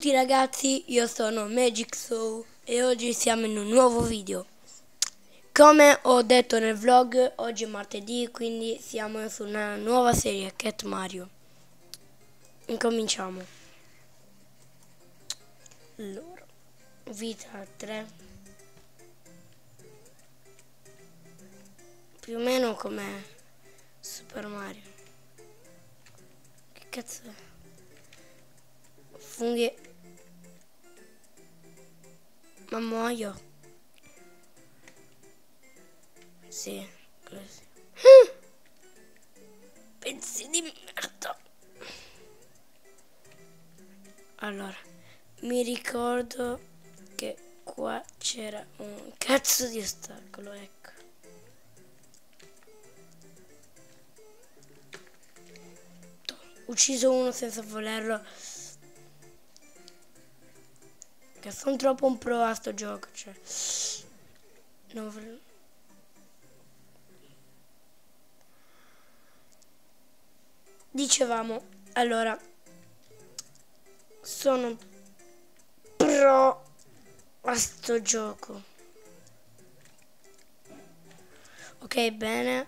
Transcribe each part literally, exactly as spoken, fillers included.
tutti ragazzi, io sono MagicSoul e oggi siamo in un nuovo video. Come ho detto nel vlog, oggi è martedì, quindi siamo su una nuova serie, Cat Mario. Incominciamo. Allora, vita tre. Più o meno come Super Mario. Che cazzo è? Funghi. Ma muoio. Sì, così. Pezzi di merda. Allora, mi ricordo che qua c'era un cazzo di ostacolo, ecco. Ucciso uno senza volerlo. Che sono troppo un pro a sto gioco, cioè. Non volevo. Dicevamo, allora, sono pro a sto gioco. Ok, bene.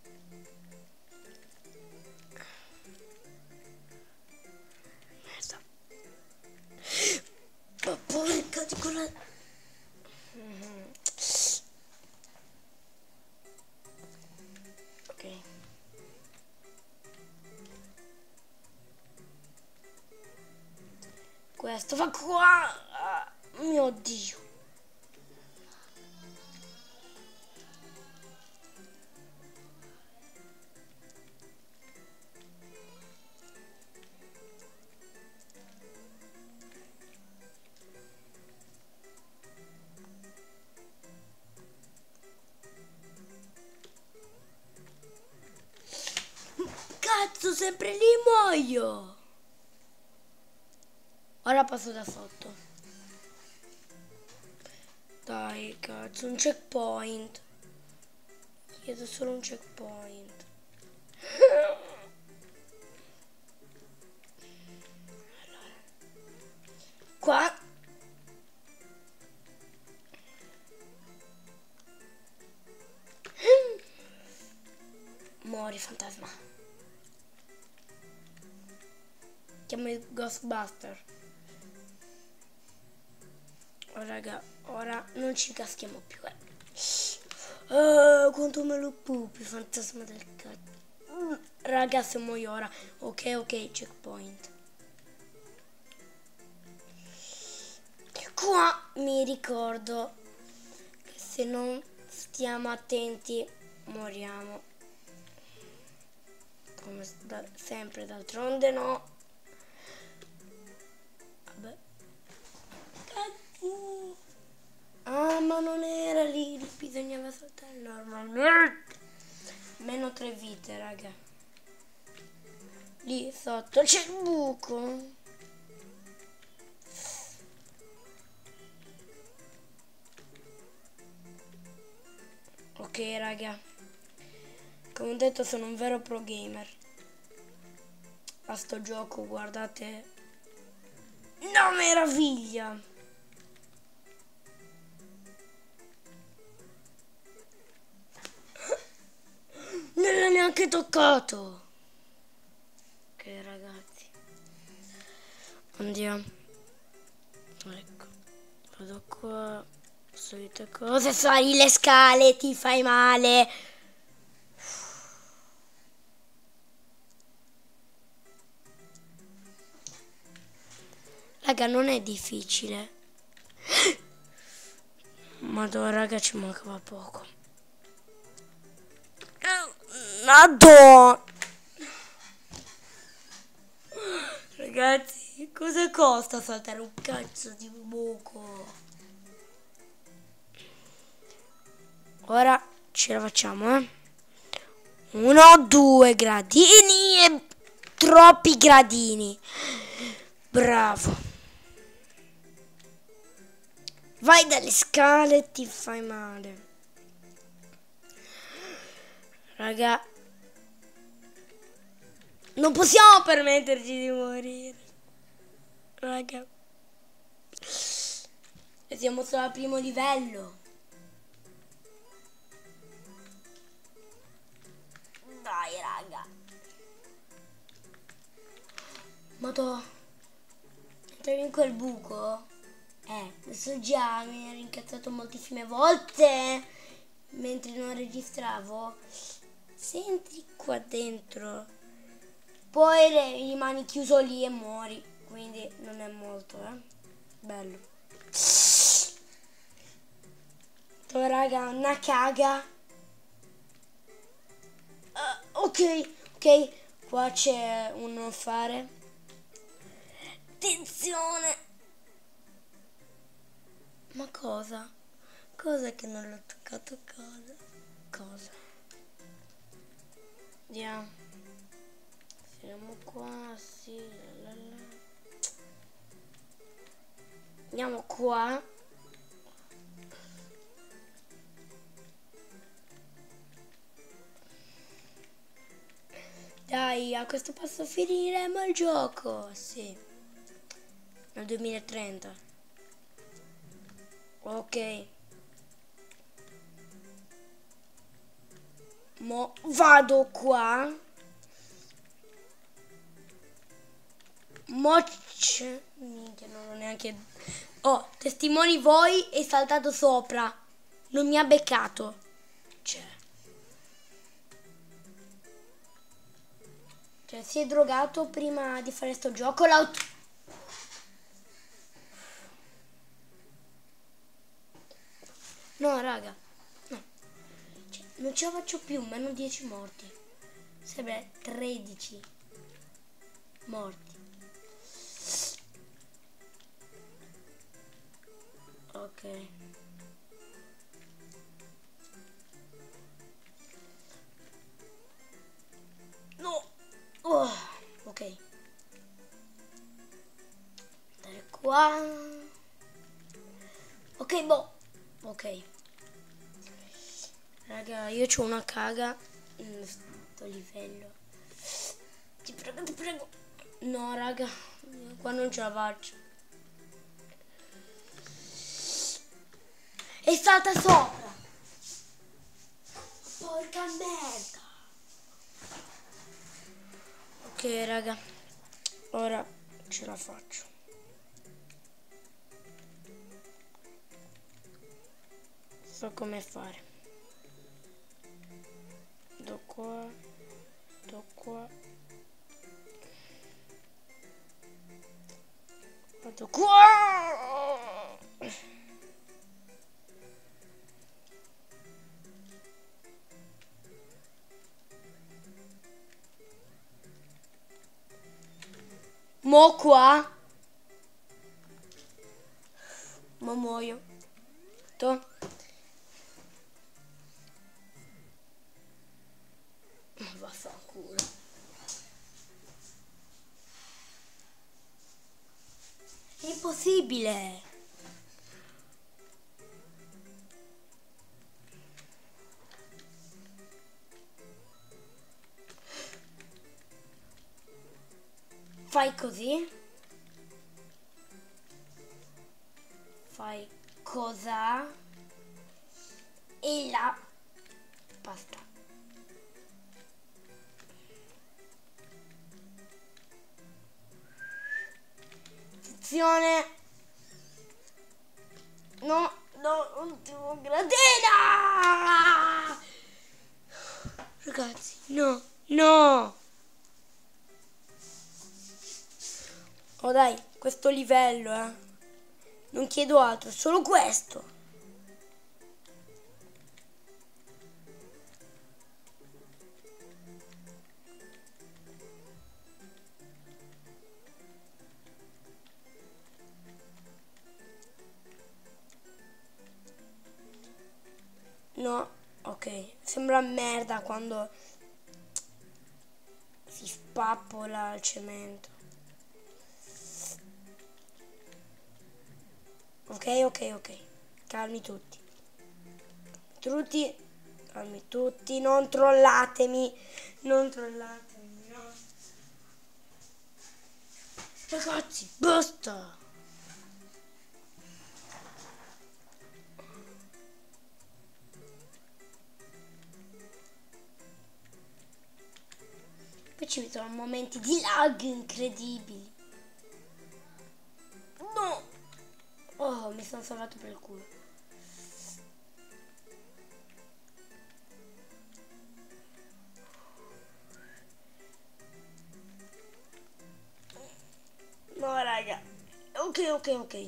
Merda. Ma porca di quella. Mm-hmm. Ok. Questo va qua. Oh, mio Dio. Cazzo, sempre lì muoio. Ora passo da sotto. Dai, cazzo, un checkpoint. Chiedo solo un checkpoint. Allora. Qua. Muori, fantasma. Chiamo il Ghostbuster. Oh, raga, ora non ci caschiamo più, eh. Oh, quanto me lo pupi, fantasma del cazzo. Mm, raga, se muoio ora. Ok, ok, checkpoint. Qua mi ricordo che se non stiamo attenti moriamo. Come da, sempre, d'altronde no. Vabbè. Cazzo. Ah, ma non era lì, bisognava saltare normalmente. Meno tre vite, raga. Lì sotto c'è il buco. Ok, raga. Come ho detto, sono un vero pro gamer. A sto gioco, guardate. No, meraviglia! Non l'ho neanche toccato. Ok, ragazzi. Andiamo. Ecco. Vado qua. Solite cose. Sali le scale, ti fai male. Raga, non è difficile. Madonna, raga, ci mancava poco. Madonna. Ragazzi, cosa costa saltare un cazzo di buco? Ora ce la facciamo, eh. Uno, due gradini e troppi gradini. Bravo. Vai dalle scale e ti fai male. Raga, non possiamo permetterci di morire. Raga. E siamo solo al primo livello. Dai, raga. Madò. Entravi in quel buco? Eh, adesso già mi ero incazzato moltissime volte mentre non registravo. Se entri qua dentro, poi rimani chiuso lì e muori. Quindi non è molto, eh. Bello. Oh, raga, una caga. Uh, ok, ok. Qua c'è un fare. Attenzione. Ma cosa? Cosa che non l'ho toccato? Cosa? Cosa? Andiamo. Siamo qua, sì. La la. Andiamo qua. Dai, a questo passo finiremo il gioco. Sì. Nel duemilatrenta. Ok. Mo vado qua. Moc. Minchia, non ho neanche... Oh, testimoni voi è saltato sopra. Non mi ha beccato. Cioè. Cioè, si è drogato prima di fare sto gioco. L'auto... No, raga. No. Cioè, non ce la faccio più, meno dieci morti. Sembra tredici morti. Ok. No. Oh, ok. Andare qua. Ok, boh. Ok. Raga, io c'ho una caga in sto livello. Ti prego, ti prego. No, raga, io qua non ce la faccio. E salta sopra. Porca merda. Ok, raga. Ora ce la faccio. So come fare. Do qua. Do qua. Vado qua. Mo qua. Mo muoio. To. Vaffanculo. È impossibile. Fai così. Fai cosa? E la pasta. Attenzione. No, no, ultimo gradina. Ragazzi, no, no. Oh dai, questo livello, eh. Non chiedo altro, solo questo. No, ok, sembra merda quando si spappola il cemento. Ok, ok, ok. Calmi tutti. Tutti, calmi tutti, non trollatemi. Non trollatemi, no. Ragazzi, basta. ci sono momenti di lag incredibili. No! Oh, mi sono salvato per il culo. No, raga. Ok, ok, ok.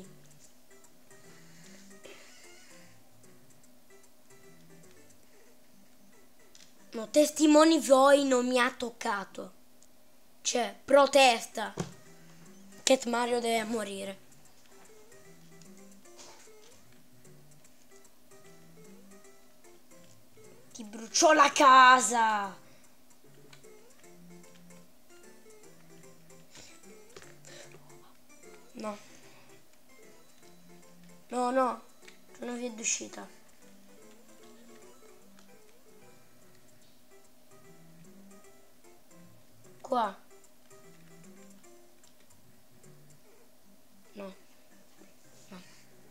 No, testimoni voi non mi ha toccato. Cioè, protesta. Cat Mario deve morire. Ti bruciò la casa. No. No, no. C'è una via d'uscita. Qua. No. No.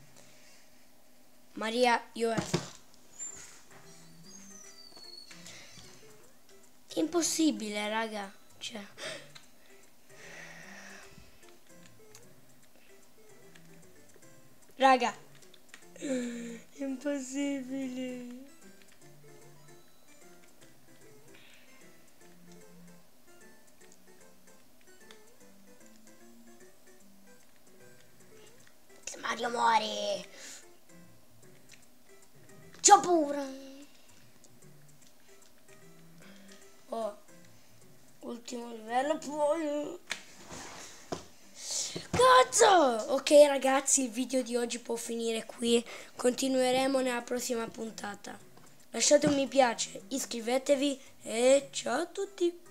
Maria, io esco. È impossibile, raga. Cioè. Raga. Impossibile. Mario muore. C'ho paura. Oh. Ultimo livello poi. Cazzo! Ok ragazzi, il video di oggi può finire qui. Continueremo nella prossima puntata. Lasciate un mi piace, iscrivetevi e ciao a tutti.